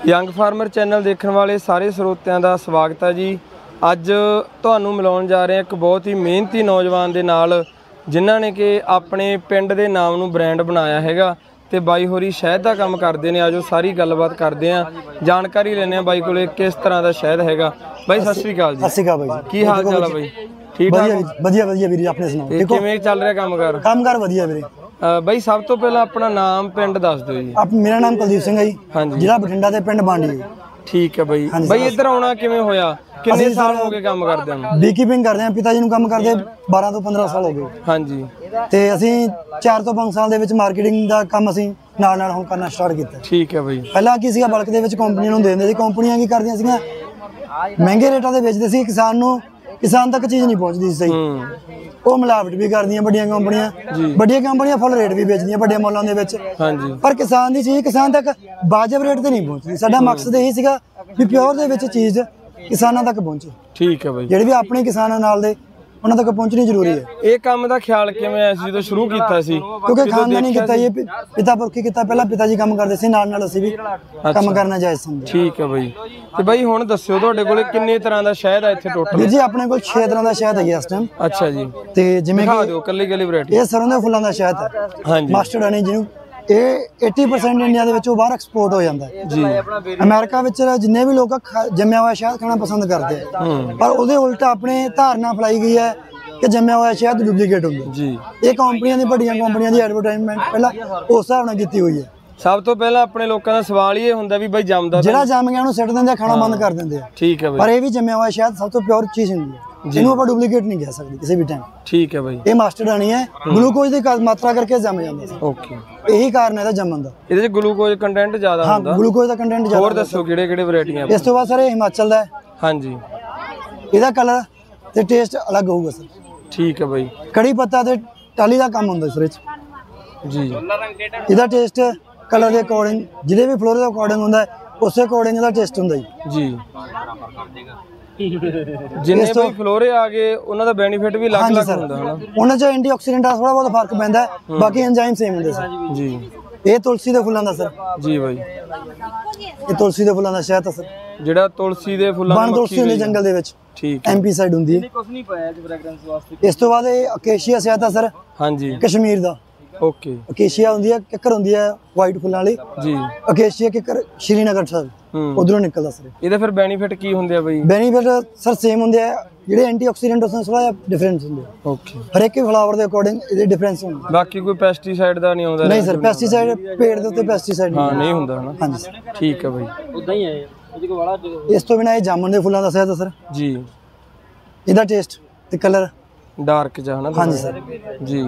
Young farmer channel ਦੇਖਣ ਵਾਲੇ ਸਾਰੇ ਸਰੋਤਿਆਂ ਦਾ ਸਵਾਗਤ ਹੈ ਜੀ। ਅੱਜ ਤੁਹਾਨੂੰ ਮਿਲਾਉਣ ਜਾ ਰਹੇ ਹਾਂ ਇੱਕ ਬਹੁਤ ਹੀ ਮਿਹਨਤੀ ਨੌਜਵਾਨ ਦੇ ਨਾਲ, ਜਿਨ੍ਹਾਂ ਨੇ ਕਿ ਆਪਣੇ ਪਿੰਡ ਦੇ ਨਾਮ ਨੂੰ ਬ੍ਰਾਂਡ ਬਣਾਇਆ ਹੈਗਾ ਤੇ ਬਾਈ ਹੋਰੀ ਸ਼ਹਿਦ ਦਾ ਕੰਮ ਕਰਦੇ ਨੇ। ਆਜੋ ਸਾਰੀ ਗੱਲਬਾਤ ਕਰਦੇ ਆਂ, ਜਾਣਕਾਰੀ ਲੈਣੇ ਆ ਬਾਈ ਕੋਲੇ ਕਿਸ ਤਰ੍ਹਾਂ ਦਾ ਸ਼ਹਿਦ ਹੈਗਾ। ਬਾਈ ਸਤਿ ਸ਼੍ਰੀ ਅਕਾਲ ਜੀ। ਸਤਿ ਸ਼੍ਰੀ ਅਕਾਲ ਬਾਈ, ਕੀ ਹਾਲ ਚਾਲ ਆ ਬਾਈ? ਠੀਕ ਠਾਕ? ਵਧੀਆ ਵਧੀਆ ਵੀਰੇ, ਆਪਣੇ ਸੁਣਾਓ? ਕਿਵੇਂ ਚੱਲ ਰਿਹਾ ਕੰਮਕਾਰ? ਕੰਮਕਾਰ ਵਧੀਆ ਵੀਰੇ। ਬਾਈ ਸਭ ਤੋਂ ਪਹਿਲਾਂ ਆਪਣਾ ਨਾਮ ਪਿੰਡ ਦੱਸ ਦਿਓ ਜੀ। ਮੇਰਾ ਨਾਮ ਕੁਲਦੀਪ ਸਿੰਘ ਹੈ ਜੀ, ਜ਼ਿਲ੍ਹਾ ਬਠਿੰਡਾ ਤੇ ਪਿੰਡ ਬਾਂਡੀ। ਠੀਕ ਹੈ ਬਾਈ। ਬਾਈ ਇੱਧਰ ਆਉਣਾ ਕਿਵੇਂ ਹੋਇਆ? ਕਿੰਨੇ ਸਾਲ ਹੋ ਗਏ ਕੰਮ ਕਰਦੇ ਨੂੰ? ਬੀਕੀਪਿੰਗ ਕਰਦੇ ਆ, ਪਿਤਾ ਜੀ ਨੂੰ ਕੰਮ ਕਰਦੇ 12 ਤੋਂ 15 ਸਾਲ ਹੋ ਗਏ। ਹਾਂਜੀ। ਤੇ ਅਸੀਂ 4 ਤੋਂ 5 ਸਾਲ ਦੇ ਵਿੱਚ ਮਾਰਕੀਟਿੰਗ ਦਾ ਕੰਮ ਅਸੀਂ ਨਾਲ ਨਾਲ ਹੁਣ ਕਰਨਾ ਸਟਾਰਟ ਕੀਤਾ। ਠੀਕ ਹੈ ਬਾਈ। ਪਹਿਲਾਂ ਕੀ ਸੀਗਾ, ਬਲਕ ਦੇ ਵਿੱਚ ਕੰਪਨੀਆਂ ਨੂੰ ਦੇ ਦਿੰਦੇ ਸੀ। ਕੰਪਨੀਆਂ ਕੀ ਕਰਦੀਆਂ ਸੀਗੀਆਂ, ਮਹਿੰਗੇ ਰੇਟਾਂ ਦੇ ਵੇਚਦੇ ਸੀ, ਕਿਸਾਨ ਤੱਕ ਚੀਜ਼ ਨਹੀਂ ਪਹੁੰਚਦੀ ਸੀ ਸਹੀ। ਉਹ ਮਿਲਾਵਟ ਵੀ ਕਰਦੀਆਂ ਵੱਡੀਆਂ ਕੰਪਨੀਆਂ ਫੁੱਲ ਰੇਟ ਵੀ ਵੇਚਦੀਆਂ ਵੱਡੇ ਮੁੱਲਾਂ ਦੇ ਵਿੱਚ। ਪਰ ਕਿਸਾਨ ਦੀ ਚੀਜ਼ ਕਿਸਾਨ ਤੱਕ ਵਾਜਬ ਰੇਟ ਤੇ ਨਹੀਂ ਪਹੁੰਚਦੀ। ਸਾਡਾ ਮਕਸਦ ਇਹੀ ਸੀਗਾ ਵੀ ਪਿਓਰ ਦੇ ਵਿੱਚ ਚੀਜ਼ ਕਿਸਾਨਾਂ ਤੱਕ ਪਹੁੰਚੇ। ਠੀਕ ਹੈ ਬਾਈ। ਜਿਹੜੇ ਵੀ ਆਪਣੇ ਕਿਸਾਨਾਂ ਨਾਲ ਦੇ ਉਹਨਾਂ ਤੱਕ ਪਹੁੰਚਣੀ ਜ਼ਰੂਰੀ ਹੈ। ਇਹ ਕੰਮ ਦਾ ਖਿਆਲ ਕਿਵੇਂ ਆਇਆ ਸੀ ਜਦੋਂ ਸ਼ੁਰੂ ਕੀਤਾ ਸੀ? ਕਿਉਂਕਿ ਖਾਨਦਾਨੀ ਕੀਤਾ, ਇਹ ਪਿਤਾ ਪੁਰਖੀ ਕੀਤਾ। ਪਹਿਲਾਂ ਪਿਤਾ ਜੀ ਕੰਮ ਕਰਦੇ ਸੀ, ਨਾਲ ਅਸੀਂ ਵੀ ਕੰਮ ਕਰਨਾ ਜਾਇਜ਼ ਸਮਝਿਆ। ਠੀਕ ਹੈ ਬਾਈ। ਤੇ ਬਾਈ ਹੁਣ ਦੱਸਿਓ, ਤੁਹਾਡੇ ਕੋਲੇ ਕਿੰਨੇ ਤਰ੍ਹਾਂ ਦਾ ਸ਼ਹਿਦ ਹੈ ਇੱਥੇ ਟੋਟਲ? ਜੀ ਆਪਣੇ ਕੋਲ 6 ਤਰ੍ਹਾਂ ਦਾ ਸ਼ਹਿਦ ਹੈ ਇਸ ਟਾਈਮ। ਅੱਛਾ ਜੀ। ਤੇ ਜਿਵੇਂ ਕਿ ਕੱਲੀ ਵੈਰਾਈਟੀ, ਇਹ ਸਰੋਂ ਦੇ ਫੁੱਲਾਂ ਦਾ ਸ਼ਹਿਦ ਹੈ। ਹਾਂਜੀ। ਮਾਸਟਰਡ ਹਨੀ, ਜਿਹਨੂੰ ਇਹ 80% ਇੰਡੀਆ ਦੇ ਵਿੱਚੋਂ ਬਾਹਰ ਐਕਸਪੋਰਟ ਹੋ ਜਾਂਦਾ ਹੈ ਜੀ। ਅਮਰੀਕਾ ਵਿੱਚ ਜਿੰਨੇ ਵੀ ਲੋਕ ਜੰਮਿਆ ਹੋਇਆ ਸ਼ਹਿਦ ਖਾਣਾ ਪਸੰਦ ਕਰਦੇ ਆ, ਪਰ ਉਹਦੇ ਉਲਟ ਆਪਣੇ ਧਾਰਨਾ ਫੈਲਾਈ ਗਈ ਹੈ ਕਿ ਜੰਮਿਆ ਹੋਇਆ ਸ਼ਹਿਦ ਡੁਪਲੀਕੇਟ ਹੁੰਦਾ ਜੀ। ਇਹ ਕੰਪਨੀਆਂ ਦੀ, ਵੱਡੀਆਂ ਕੰਪਨੀਆਂ ਦੀ ਐਡਵਰਟਾਈਜ਼ਮੈਂਟ ਪਹਿਲਾਂ ਉਸ ਹਿਸਾਬ ਨਾਲ ਕੀਤੀ ਹੋਈ ਹੈ। ਸਭ ਤੋਂ ਪਹਿਲਾਂ ਆਪਣੇ ਲੋਕਾਂ ਦਾ ਸਵਾਲ ਇਹ ਹੁੰਦਾ ਵੀ ਬਾਈ ਜੰਮਦਾ, ਜਿਹੜਾ ਜੰਮ ਗਿਆ ਉਹਨੂੰ ਸਿੱਟ ਦਿੰਦੇ ਆ, ਖਾਣਾ ਬੰਦ ਕਰ ਦਿੰਦੇ ਆ। ਠੀਕ ਹੈ ਬਾਈ। ਪਰ ਇਹ ਵੀ ਜੰਮਿਆ ਹੋਇਆ ਸ਼ਹਿਦ ਸਭ ਤੋਂ ਪਿਓਰ ਚੀਜ਼ ਹੁੰਦੀ ਹੈ, ਜਿਹਨੂੰ ਆਪਾਂ ਡੁਪਲੀਕੇਟ ਨਹੀਂ ਕਹਿ ਸਕਦੇ ਕਿਸੇ ਵੀ ਟਾਈਮ। ਠੀਕ ਹੈ ਬਾਈ। ਇਹ ਮਾਸਟਰਡ ਹਨੀ ਹੈ, ਗਲੂਕੋਜ਼ ਦੀ ਮਾਤਰਾ ਕਰਕੇ ਜੰਮ ਜਾਂਦਾ ਸੀ। ਓਕੇ। ਇਹੀ ਕਾਰਨ ਹੈ ਇਹਦਾ ਜੰਮਣ ਦਾ। ਇਹਦੇ ਚ ਗਲੂਕੋਜ਼ ਕੰਟੈਂਟ ਜ਼ਿਆਦਾ ਹੁੰਦਾ। ਹਾਂ, ਗਲੂਕੋਜ਼ ਦਾ ਕੰਟੈਂਟ ਜ਼ਿਆਦਾ। ਹੋਰ ਦੱਸੋ ਕਿਹੜੇ ਵੈਰਾਈਟੀਆਂ? ਇਸ ਤੋਂ ਬਾਅਦ ਸਰ ਇਹ ਹਿਮਾਚਲ ਦਾ ਹੈ। ਹਾਂਜੀ। ਇਹਦਾ ਕਲਰ ਤੇ ਟੇਸਟ ਅਲੱਗ ਹੋਊਗਾ ਸਰ। ਠੀਕ ਹੈ ਬਾਈ। ਕੜੀ ਪੱਤਾ ਤੇ ਟਾਲੀ ਦਾ ਕੰਮ ਹੁੰਦਾ ਇਸ ਵਿੱਚ ਜੀ। ਇਹਦਾ ਟੇਸਟ ਕਲਰ ਦੇ ਅਕੋਰਡਿੰਗ, ਜਿਹਦੇ ਵੀ ਫਲੋਰ ਦੇ ਅਕੋਰਡਿੰਗ ਹੁੰਦਾ, ਉਸੇ ਅਕੋਰਡਿੰਗ ਇਹਦਾ ਟੇਸਟ ਹੁੰਦਾ ਜੀ। ਜਿੰਨੇ ਵੀ ਫਲੋਰੇ ਆ ਗਏ ਉਹਨਾਂ ਦਾ ਬੈਨੀਫਿਟ ਵੀ ਅਲੱਗ ਹੁੰਦਾ ਹੈ ਨਾ। ਉਹਨਾਂ 'ਚ ਐਂਟੀਆਕਸੀਡੈਂਟ ਦਾ ਥੋੜਾ ਬਹੁਤ ਫਰਕ ਪੈਂਦਾ, ਬਾਕੀ ਐਂਜ਼ਾਈਮ ਸੇਮ ਹੁੰਦੇ ਸਰ ਜੀ। ਇਹ ਤੁਲਸੀ ਦੇ ਫੁੱਲਾਂ ਦਾ ਸਰ ਜੀ ਬਾਈ। ਇਹ ਤੁਲਸੀ ਦੇ ਫੁੱਲਾਂ ਦਾ ਸ਼ਹਿਦ ਹੈ ਸਰ। ਜਿਹੜਾ ਤੁਲਸੀ ਦੇ ਫੁੱਲਾਂ ਦੀ ਤੁਲਸੀ ਹੁੰਦੀ ਜੰਗਲ ਦੇ ਵਿੱਚ, ਠੀਕ ਐਮਪੀ ਸਾਈਡ ਹੁੰਦੀ ਹੈ। ਕੁਝ ਨਹੀਂ ਪਾਇਆ ਜੀ ਫ੍ਰੈਗਰੈਂਸ ਵਾਸਤੇ। ਇਸ ਤੋਂ ਬਾਅਦ ਇਹ ਅਕੇਸ਼ੀਆ ਸ਼ਹਿਦ ਹੈ ਸਰ। ਹਾਂਜੀ। ਕਸ਼ਮੀਰ ਦਾ। ਓਕੇ। ਅਕੇਸ਼ੀਆ ਹੁੰਦੀ ਹੈ, ਕਿੱਕਰ ਹੁੰਦੀ ਹੈ ਵਾਈਟ ਫੁੱਲਾਂ ਵਾਲੀ ਜੀ। ਅਕੇਸ਼ੀਆ ਕਿੱਕਰ ਸ਼੍ਰੀਨਗਰ ਸਾਹਿਬ ਉਧਰੋਂ ਨਿਕਲਦਾ ਸਰ। ਇਹਦੇ ਫਿਰ ਬੈਨੀਫਿਟ ਕੀ ਹੁੰਦੇ ਆ ਬਈ? ਬੈਨੀਫਿਟ ਸਰ ਸੇਮ ਹੁੰਦੇ ਆ, ਜਿਹੜੇ ਐਂਟੀਆਕਸੀਡੈਂਟ ਉਸ ਨਾਲ ਥੋੜਾ ਜਿਹਾ ਡਿਫਰੈਂਸ ਹੁੰਦੇ ਆ। ਓਕੇ। ਹਰ ਇੱਕ ਫਲਾਵਰ ਦੇ ਅਕੋਰਡਿੰਗ ਇਹਦੇ ਡਿਫਰੈਂਸ ਹੁੰਦੇ। ਬਾਕੀ ਕੋਈ ਪੈਸਟੀਸਾਈਡ ਦਾ ਨਹੀਂ ਆਉਂਦਾ? ਨਹੀਂ ਸਰ, ਪੈਸਟੀਸਾਈਡ ਪੇੜ ਦੇ ਉੱਤੇ ਪੈਸਟੀਸਾਈਡ ਨਹੀਂ ਹੁੰਦਾ ਹਨਾ। ਹਾਂਜੀ ਸਰ। ਠੀਕ ਹੈ ਬਈ। ਉਦਾਂ ਹੀ ਹੈ। ਇਸ ਤੋਂ ਬਿਨਾਂ ਇਹ ਜਾਮਨ ਦੇ ਫੁੱਲਾਂ ਦਾ ਸ਼ਹਿਦ ਹੈ ਸਰ ਜੀ। ਇਹਦਾ ਟੇਸਟ ਤੇ ਕਲਰ ਡਾਰਕ ਜਿਹਾ ਹਨਾ। ਹਾਂਜੀ ਸਰ ਜੀ।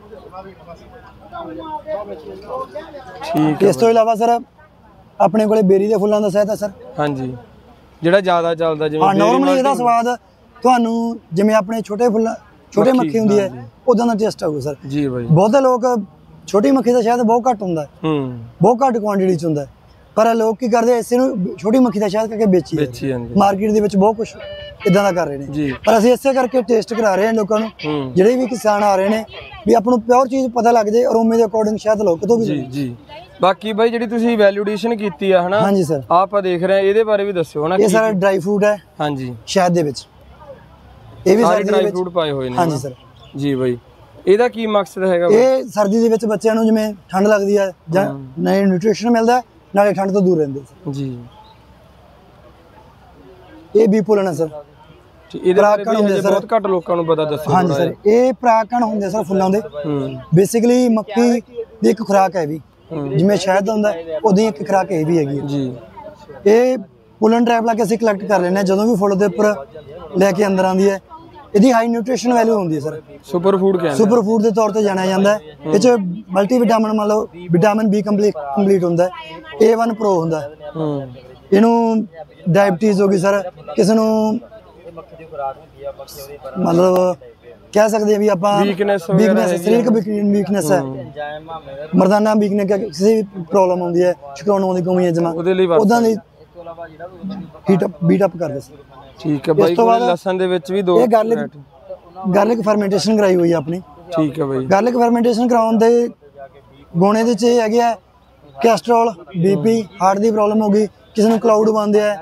ਠੀਕ ਹੈ। ਇਸ ਤੋਂ ਇਲਾਵਾ ਸਰ ਆਪਣੇ ਕੋਲੇ ਬੇਰੀ ਦੇ ਫੁੱਲਾਂ ਦਾ ਸ਼ਹਿਦ ਹੈ ਸਰ। ਹਾਂਜੀ। ਜਿਹੜਾ ਜ਼ਿਆਦਾ ਚੱਲਦਾ, ਜਿਵੇਂ ਨਾਰਮਲੀ ਇਹਦਾ ਸਵਾਦ ਤੁਹਾਨੂੰ ਜਿਵੇਂ ਆਪਣੇ ਛੋਟੇ ਮੱਖੀ ਹੁੰਦੀ ਹੈ ਉਦਾਂ ਦਾ ਟੇਸਟ ਆਊਗਾ ਸਰ ਜੀ ਬਾਈ। ਬਹੁਤੇ ਲੋਕ ਛੋਟੀ ਮੱਖੀ ਦਾ ਸ਼ਹਿਦ ਬਹੁਤ ਘੱਟ ਹੁੰਦਾ, ਬਹੁਤ ਘੱਟ ਕੁਆਂਟੀਟੀ 'ਚ ਹੁੰਦਾ, ਪਰ ਲੋਕ ਕੀ ਕਰਦੇ ਇਸੇ ਨੂੰ ਛੋਟੀ ਮੱਖੀ ਦਾ ਸ਼ਹਿਦ ਕਰਕੇ ਵੇਚੀ ਜਾਂਦੇ। ਮਾਰਕੀਟ ਦੇ ਵਿੱਚ ਬਹੁਤ ਕੁਛ ਇਦਾਂ ਦਾ ਕਰ ਰਹੇ ਨੇ, ਪਰ ਅਸੀਂ ਇਸੇ ਕਰਕੇ ਟੇਸਟ ਕਰਾ ਰਹੇ ਹਾਂ ਲੋਕਾਂ ਨੂੰ। ਜਿਹੜੇ ਵੀ ਕਿਸਾਨ ਆ ਰਹੇ ਨੇ ਵੀ ਆਪਾਂ ਨੂੰ ਪਿਓਰ ਚੀਜ਼ ਪਤਾ ਲੱਗ ਜਾਏ, ਅਰੋਮੇ ਦੇ ਅਕੋਰਡਿੰਗ ਸ਼ਹਿਦ ਲਓ ਕਿਤੋਂ ਵੀ ਜੀ। ਬਾਕੀ ਬਾਈ ਜਿਹੜੀ ਤੁਸੀਂ ਵੈਲਿਊਏਸ਼ਨ ਕੀਤੀ ਆ ਹਨਾ। ਹਾਂਜੀ ਸਰ। ਆਪਾਂ ਦੇਖ ਰਹੇ ਆ, ਇਹਦੇ ਬਾਰੇ ਵੀ ਦੱਸਿਓ ਹਨਾ। ਇਹ ਸਾਰਾ ਡਰਾਈ ਫਰੂਟ ਹੈ। ਹਾਂਜੀ। ਸ਼ਹਿਦ ਦੇ ਵਿੱਚ ਇਹ ਵੀ ਸਾਰੇ ਡਰਾਈ ਫਰੂਟ ਪਾਏ ਹੋਏ ਨੇ। ਹਾਂਜੀ ਸਰ ਜੀ ਬਾਈ। ਇਹਦਾ ਕੀ ਮਕਸਦ ਹੈਗਾ? ਇਹ ਸਰਦੀ ਦੇ ਵਿੱਚ ਬੱਚਿਆਂ ਨੂੰ ਜਿਵੇਂ ਠੰਡ ਲੱਗਦੀ ਹੈ ਜਾਂ ਨਵੇਂ ਨਿਊਟ੍ਰੀਸ਼ਨ ਮਿਲਦਾ, ਨਾਲੇ ਠੰਡ ਤੋਂ ਦੂਰ ਰਹਿੰਦੇ ਜੀ। ਇਹ ਬੀਪੋਲਨ ਹੈ ਸਰ। ਇਹਦੇ ਬਾਰੇ ਵੀ ਬਹੁਤ ਘੱਟ ਲੋਕਾਂ ਨੂੰ ਪਤਾ ਦੱਸਿਓ। ਹਾਂਜੀ ਸਰ। ਇਹ ਪਰਾਗਕਣ ਹੁੰਦੇ ਸਰ ਫੁੱਲਾਂ ਦੇ। ਬੇਸਿਕਲੀ ਮੱਖੀ ਦੀ ਇੱਕ ਖੁਰਾਕ ਹੈ ਵੀ, ਜਿਵੇਂ ਸ਼ਹਿਦ ਹੁੰਦਾ ਉਹਦੀ ਇੱਕ ਖੁਰਾਕ ਇਹ ਵੀ ਹੈਗੀ ਜੀ। ਇਹ ਪੋਲਨ ਟ੍ਰੈਪ ਲਾ ਕੇ ਅਸੀਂ ਕਲੈਕਟ ਕਰ ਲੈਂਦੇ ਹਾਂ ਜਦੋਂ ਵੀ ਫੁੱਲ ਦੇ ਉੱਪਰ ਲੈ ਕੇ ਅੰਦਰ ਆਉਂਦੀ ਹੈ। ਇਹਦੀ ਹਾਈ ਨਿਊਟ੍ਰੀਸ਼ਨ ਵੈਲਿਊ ਹੁੰਦੀ ਹੈ ਸਰ। ਸੁਪਰ ਫੂਡ ਦੇ ਤੌਰ ਤੇ ਜਾਣਿਆ ਜਾਂਦਾ ਹੈ। ਇਹ 'ਚ ਮਲਟੀ ਵਿਟਾਮਿਨ, ਮੰਨ ਲਓ ਵਿਟਾਮਿਨ ਬੀ ਕੰਪਲੀਟ ਹੁੰਦਾ, A1 ਪ੍ਰੋ ਹੁੰਦਾ। ਇਹਨੂੰ ਡਾਇਬਟੀਜ਼ ਹੋ ਗਈ ਸਰ, ਕਿਸੇ ਨੂੰ ਮਤਲਬ ਕਹਿ ਸਕਦੇ ਆ ਵੀ ਆਪਾਂ ਵੀਕਨੈਸ, ਸਰੀਰਕ ਵੀਕਨੈਸ ਹੈ, ਮਰਦਾਨਾ ਵੀਕਨੈਸ, ਕਿਸੇ ਵੀ ਪ੍ਰੋਬਲਮ ਹੁੰਦੀ ਹੈ, ਸ਼ੁਕਰਾਣੂਆਂ ਦੀ ਕਮੀ ਹੈ ਜਮਾ, ਉਦਾਂ ਦੀ ਬੀਟ ਅਪ ਕਰਦੇ ਸਰ। ਠੀਕ ਹੈ ਬਾਈ। ਇਸ ਤੋਂ ਬਾਅਦ ਲਸਣ ਦੇ ਵਿੱਚ ਵੀ ਦੋ ਗਾਰਲਿਕ ਫਰਮੈਂਟੇਸ਼ਨ ਕਰਾਈ ਹੋਈ ਹੈ ਆਪਣੀ। ਠੀਕ ਹੈ ਬਾਈ। ਗਾਰਲਿਕ ਫਰਮੈਂਟੇਸ਼ਨ ਕਰਾਉਣ ਦੇ ਗੁਣ ਇਹਦੇ 'ਚ ਇਹ ਹੈਗੇ ਆ ਕੈਸਟਰੋਲ, ਬੀਪੀ, ਹਾਰਟ ਦੀ ਪ੍ਰੋਬਲਮ ਹੋ ਗਈ, ਕਿਸੇ ਨੂੰ ਕਲਾਊਡ ਬੰਦੇ ਆ,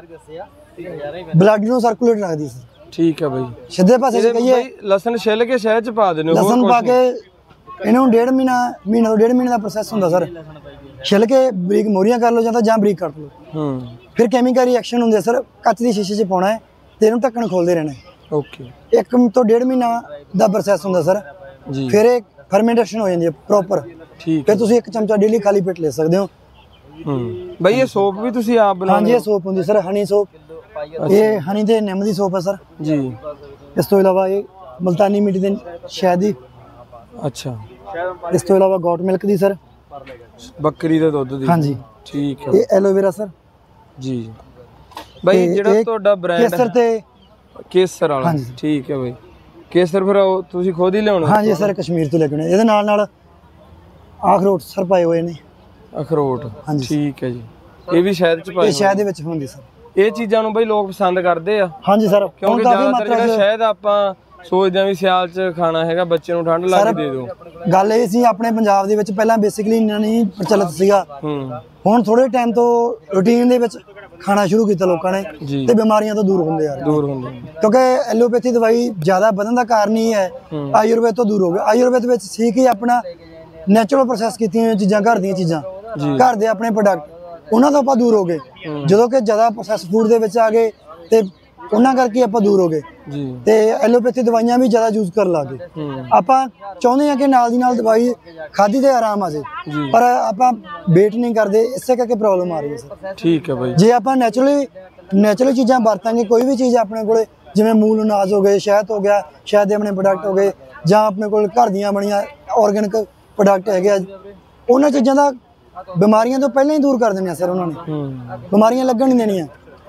ਬਲੱਡ ਨੂੰ ਸਰਕੂਲੇਟ ਰੱਖਦੀ ਸਰ। ਠੀਕ ਹੈ ਬਾਈ। ਸਿੱਧੇ ਪਾਸੇ ਕਹੀਏ ਬਾਈ ਲਸਣ ਛਿੱਲ ਕੇ ਸ਼ਹਿਦ ਚ ਪਾ ਦਿੰਦੇ ਹੋ? ਲਸਣ ਪਾ ਕੇ ਇਹਨੂੰ 1.5 ਮਹੀਨਾ ਤੋਂ 1.5 ਮਹੀਨੇ ਦਾ ਪ੍ਰੋਸੈਸ ਹੁੰਦਾ ਸਰ। ਛਿੱਲ ਕੇ ਬਰੀਕ ਮੋਰੀਆਂ ਕਰ ਲਓ ਜਾਂ ਬਰੀਕ ਕੱਟ ਲਓ। ਫਿਰ ਕੈਮੀਕਲ ਰਿਐਕਸ਼ਨ ਹੁੰਦੇ ਸਰ, ਕੱਚ ਦੀ ਸ਼ੀਸ਼ੇ 'ਚ ਪਾਉਣਾ ਹੈ ਤੇ ਇਹਨੂੰ ਢੱਕਣ ਖੋਲਦੇ ਰਹਿਣਾ। ਓਕੇ। 1 ਤੋਂ 1.5 ਮਹੀਨਾ ਦਾ ਪ੍ਰੋਸੈਸ ਹੁੰਦਾ ਸਰ ਜੀ। ਫਿਰ ਇਹ ਫਰਮੈਂਟੇਸ਼ਨ ਹੋ ਜਾਂਦੀ ਹੈ ਪ੍ਰੋਪਰ। ਠੀਕ। ਫਿਰ ਤੁਸੀਂ 1 ਚਮਚਾ ਡੇਲੀ ਖਾਲੀ ਪੇਟ ਲੈ ਸਕਦੇ ਹੋ। ਬਾਈ ਇਹ ਸੋਪ ਵੀ ਤੁਸੀਂ ਆਪ ਬਣਾਉਂਦੇ? ਹਾਂਜੀ, ਇਹ ਸੋਪ ਹੁੰਦੀ ਸਰ, ਹਨੀ ਸੋਪ। ਇਹ ਹਨੀ ਤੇ ਨਿੰਮ ਦੀ ਸੋਪ ਹੈ ਸਰ ਜੀ। ਇਸ ਤੋਂ ਇਲਾਵਾ ਇਹ ਮਲਤਾਨੀ ਮਿੱਟੀ ਦੇ ਸ਼ਹਿਦ ਦੀ। ਅੱਛਾ। ਇਸ ਤੋਂ ਇਲਾਵਾ ਗੋਟ ਮਿਲਕ ਦੀ ਸਰ, ਬੱਕਰੀ ਦੇ ਦੁੱਧ ਦੀ। ਹਾਂਜੀ ਠੀਕ ਹੈ। ਇਹ ਐਲੋਵੇਰਾ ਸਰ ਜੀ। ਬਾਈ ਜਿਹੜਾ ਤੁਹਾਡਾ ਬ੍ਰਾਂਡ ਕੇਸਰ ਤੇ ਕੇਸਰ ਵਾਲਾ, ਠੀਕ ਹੈ ਬਾਈ। ਕੇਸਰ ਫਿਰ ਤੁਸੀਂ ਖੁਦ ਹੀ ਲਿਆਉਣਾ? ਹਾਂਜੀ ਸਰ, ਕਸ਼ਮੀਰ ਤੋਂ ਲੈ ਕੇ ਆਉਣੇ। ਇਹਦੇ ਨਾਲ ਅਖਰੋਟ ਸਰ ਪਾਏ ਹੋਏ ਨੇ। ਅਖਰੋਟ, ਠੀਕ ਹੈ ਜੀ। ਇਹ ਵੀ ਸ਼ਹਿਦ ਚ ਪਾਏ? ਇਹ ਸ਼ਹਿਦ ਦੇ ਵਿੱਚ ਹੁੰਦੀ ਸਰ। ਇਹ ਚੀਜ਼ਾਂ ਨੂੰ ਬਾਈ ਲੋਕ ਪਸੰਦ ਕਰਦੇ ਆ? ਹਾਂਜੀ ਸਰ, ਕਿਉਂਕਿ ਜ਼ਿਆਦਾਤਰ ਜਿਹੜਾ ਸ਼ਹਿਦ ਆਪਾਂ ਸੋਚਦੇ ਆ ਵੀ ਸਿਆਲ ਚ ਖਾਣਾ ਹੈਗਾ, ਬੱਚੇ ਨੂੰ ਠੰਡ ਲੱਗ ਦੇ ਦਿਓ। ਗੱਲ ਇਹ ਸੀ ਆਪਣੇ ਪੰਜਾਬ ਦੇ ਵਿੱਚ ਪਹਿਲਾਂ ਬੇਸਿਕਲੀ ਇੰਨਾ ਨਹੀਂ ਪ੍ਰਚਲਿਤ ਸੀਗਾ। ਹੁਣ ਥੋੜੇ ਟਾਈਮ ਤੋਂ ਰੂਟੀਨ ਦੇ ਵਿੱਚ ਖਾਣਾ ਸ਼ੁਰੂ ਕੀਤਾ ਲੋਕਾਂ ਨੇ ਤੇ ਬਿਮਾਰੀਆਂ ਤੋਂ ਦੂਰ ਹੁੰਦੇ ਆ ਕਿਉਂਕਿ ਐਲੋਪੈਥੀ ਦਵਾਈ ਜ਼ਿਆਦਾ ਵਧਣ ਦਾ ਕਾਰਨ ਹੀ ਹੈ ਆਯੁਰਵੇਦ ਤੋਂ ਦੂਰ ਹੋ ਗਏ। ਆਯੁਰਵੇਦ ਵਿੱਚ ਸੀ ਕਿ ਆਪਣਾ ਨੈਚੁਰਲ ਪ੍ਰੋਸੈਸ ਕੀਤੀਆਂ ਹੋਈਆਂ ਚੀਜ਼ਾਂ, ਘਰ ਦੀਆਂ ਚੀਜ਼ਾਂ, ਘਰ ਦੇ ਆਪਣੇ ਪ੍ਰੋਡਕਟ, ਉਹਨਾਂ ਤੋਂ ਆਪਾਂ ਦੂਰ ਹੋ ਗਏ। ਜਦੋਂ ਕਿ ਜ਼ਿਆਦਾ ਪ੍ਰੋਸੈਸ ਫੂਡ ਦੇ ਵਿੱਚ ਆ ਗਏ ਤੇ ਉਹਨਾਂ ਕਰਕੇ ਆਪਾਂ ਦੂਰ ਹੋ ਗਏ ਤੇ ਐਲੋਪੈਥੀ ਦਵਾਈਆਂ ਵੀ ਜ਼ਿਆਦਾ ਯੂਜ਼ ਕਰਨ ਲੱਗ ਗਏ। ਆਪਾਂ ਚਾਹੁੰਦੇ ਹਾਂ ਕਿ ਨਾਲ ਦੀ ਨਾਲ ਦਵਾਈ ਖਾਧੀ ਤੇ ਆਰਾਮ ਆ ਜਾਏ, ਪਰ ਆਪਾਂ ਵੇਟ ਨਹੀਂ ਕਰਦੇ, ਇਸੇ ਕਰਕੇ ਪ੍ਰੋਬਲਮ ਆ ਰਹੀ ਹੈ ਸਰ। ਠੀਕ ਹੈ ਬਾਈ। ਜੇ ਆਪਾਂ ਨੈਚੁਰਲੀ ਚੀਜ਼ਾਂ ਵਰਤਾਂਗੇ, ਕੋਈ ਵੀ ਚੀਜ਼ ਆਪਣੇ ਕੋਲੇ ਜਿਵੇਂ ਮੂਲ ਅਨਾਜ ਹੋ ਗਏ, ਸ਼ਹਿਦ ਹੋ ਗਿਆ, ਸ਼ਹਿਦ ਦੇ ਆਪਣੇ ਪ੍ਰੋਡਕਟ ਹੋ ਗਏ, ਜਾਂ ਆਪਣੇ ਕੋਲ ਘਰ ਦੀਆਂ ਬਣੀਆਂ ਆਰਗੈਨਿਕ ਪ੍ਰੋਡਕਟ ਹੈਗੇ ਆ, ਉਹਨਾਂ ਚੀਜ਼ਾਂ ਦਾ ਬਿਮਾਰੀਆਂ ਤੋਂ ਪਹਿਲਾਂ ਹੀ ਦੂਰ ਕਰ ਦੇਣੀਆਂ ਸਰ। ਉਹਨਾਂ ਨੇ ਬਿਮਾਰੀਆਂ ਲੱਗਣ ਨਹੀਂ ਦੇਣੀਆਂ,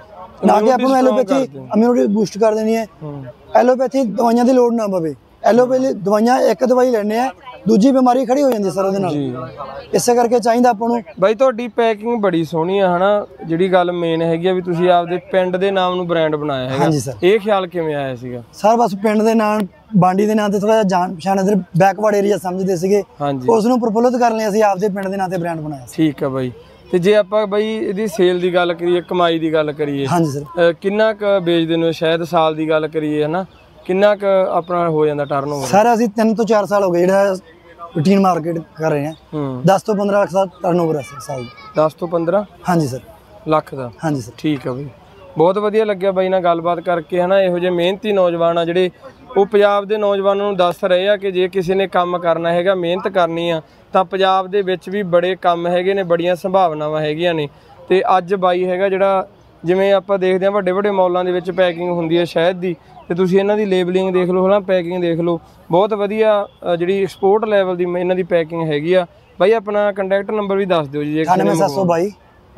ਨਾ ਕਿ ਆਪਾਂ ਨੂੰ ਐਲੋਪੈਥੀ ਇਮਿਊਨਿਟੀ ਬੂਸਟ ਕਰ ਦੇਣੀ ਹੈ। ਐਲੋਪੈਥੀ ਦਵਾਈਆਂ ਦੀ ਲੋੜ ਨਾ ਪਵੇ। ਐਲੋਪੈਥੀ ਦਵਾਈਆਂ ਇੱਕ ਦਵਾਈ ਲੈਣੇ ਆ, ਦੂਜੀ ਬਿਮਾਰੀ ਖੜੀ ਹੋ ਜਾਂਦੀ ਸਰ ਉਹਦੇ ਨਾਲ। ਇਸੇ ਕਰਕੇ ਚਾਹੀਦਾ ਆਪਾਂ ਨੂੰ। ਬਾਈ ਤੁਹਾਡੀ ਪੈਕਿੰਗ ਬੜੀ ਸੋਹਣੀ ਆ ਹਨਾ। ਜਿਹੜੀ ਗੱਲ ਮੇਨ ਹੈਗੀ ਆ ਵੀ ਤੁਸੀਂ ਆਪਦੇ ਪਿੰਡ ਦੇ ਨਾਮ ਨੂੰ ਬ੍ਰਾਂਡ ਬਣਾਇਆ ਹੈਗਾ, ਇਹ ਖਿਆਲ ਕਿਵੇਂ ਆਇਆ ਸੀਗਾ? ਸਰ ਬਸ ਪਿੰਡ ਦੇ ਨਾਮ, ਬਾਂਡੀ ਦੇ ਨਾਂ ਤੇ ਥੋੜਾ ਜਿਹਾ ਜਾਣ ਪਛਾਣ, ਇਧਰ ਬੈਕਵਰਡ ਏਰੀਆ ਸਮਝਦੇ ਸੀਗੇ, ਉਸ ਨੂੰ ਪ੍ਰਫੁੱਲਿਤ ਕਰਨ ਲਈ ਅਸੀਂ ਆਪਦੇ ਪਿੰਡ ਦੇ ਨਾਂ ਤੇ ਬ੍ਰਾਂਡ ਬਣਾਇਆ। ਠੀਕ ਆ ਬਾਈ। ਤੇ ਜੇ ਆਪਾਂ ਬਾਈ ਇਹਦੀ ਸੇਲ ਦੀ ਗੱਲ ਕਰੀਏ, ਕਮਾਈ ਦੀ ਗੱਲ ਕਰੀਏ, ਹਾਂਜੀ ਸਰ, ਕਿੰਨਾ ਕੁ ਵੇਚਦੇ ਨੇ ਸ਼ਾਇਦ ਸਾਲ ਦੀ ਗੱਲ ਕਰੀਏ ਹਨਾ, ਕਿੰਨਾ ਕੁ ਆਪਣਾ ਹੋ ਜਾਂਦਾ ਟਰਨਓਵਰ? ਸਰ ਅਸੀਂ 3 ਤੋਂ 4 ਸਾਲ ਹੋ ਗਏ ਜਿਹੜਾ ਰੂਟੀਨ ਮਾਰਕੀਟ ਕਰ ਰਹੇ ਹਾਂ। 10 ਤੋਂ 15 ਲੱਖ ਦਾ ਟਰਨਓਵਰ ਹੈ ਸਾਲ ਦਾ। 10 ਤੋਂ 15? ਹਾਂਜੀ ਸਰ, ਲੱਖ ਦਾ। ਹਾਂਜੀ ਸਰ। ਠੀਕ ਆ ਬਾਈ, ਬਹੁਤ ਵਧੀਆ ਲੱਗਿਆ ਬਾਈ ਨਾਲ ਗੱਲਬਾਤ ਕਰਕੇ ਹਨਾ। ਇਹੋ ਜਿਹੇ ਮਿਹਨਤੀ ਨੌਜਵਾਨ ਆ ਜਿਹੜੇ ਉਹ ਪੰਜਾਬ ਦੇ ਨੌਜਵਾਨਾਂ ਨੂੰ ਦੱਸ ਰਹੇ ਆ ਕਿ ਜੇ ਕਿਸੇ ਨੇ ਕੰਮ ਕਰਨਾ ਹੈਗਾ, ਮਿਹਨਤ ਕਰਨੀ ਆ, ਤਾਂ ਪੰਜਾਬ ਦੇ ਵਿੱਚ ਵੀ ਬੜੇ ਕੰਮ ਹੈਗੇ ਨੇ, ਬੜੀਆਂ ਸੰਭਾਵਨਾਵਾਂ ਹੈਗੀਆਂ ਨੇ। ਤੇ ਅੱਜ ਬਾਈ ਹੈਗਾ ਜਿਹੜਾ, ਜਿਵੇਂ ਆਪਾਂ ਦੇਖਦੇ ਹਾਂ ਵੱਡੇ ਵੱਡੇ ਮੌਲਾਂ ਦੇ ਵਿੱਚ ਪੈਕਿੰਗ ਹੁੰਦੀ ਹੈ ਸ਼ਹਿਦ ਦੀ, ਤੇ ਤੁਸੀਂ ਇਹਨਾਂ ਦੀ ਲੇਬਲਿੰਗ ਦੇਖ ਲਓ ਹਨਾ, ਪੈਕਿੰਗ ਦੇਖ ਲਓ, ਬਹੁਤ ਵਧੀਆ ਜਿਹੜੀ ਐਕਸਪੋਰਟ ਲੈਵਲ ਦੀ ਇਹਨਾਂ ਦੀ ਪੈਕਿੰਗ ਹੈਗੀ ਆ। ਬਾਈ ਆਪਣਾ ਕੰਟੈਕਟ ਨੰਬਰ ਵੀ ਦੱਸ ਦਿਓ ਜੀ। 98722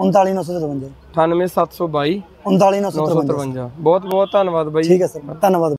39953। 98722 39953। ਬਹੁਤ ਬਹੁਤ ਧੰਨਵਾਦ ਬਾਈ। ਠੀਕ ਹੈ ਸਰ, ਧੰਨਵਾਦ।